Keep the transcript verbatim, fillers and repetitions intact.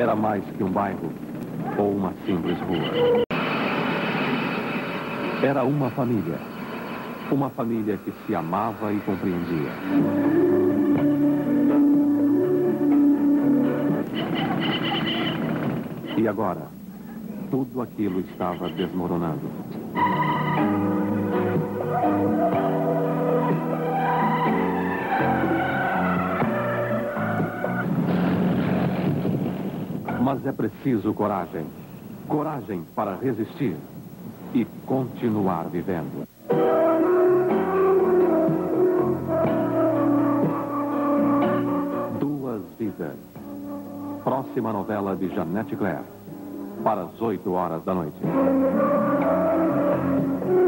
era mais que um bairro ou uma simples rua. Era uma família. Uma família que se amava e compreendia. E agora, tudo aquilo estava desmoronando. Mas é preciso coragem. Coragem para resistir e continuar vivendo. Duas Vidas. Próxima novela de Jeanette Claire. Para as oito horas da noite.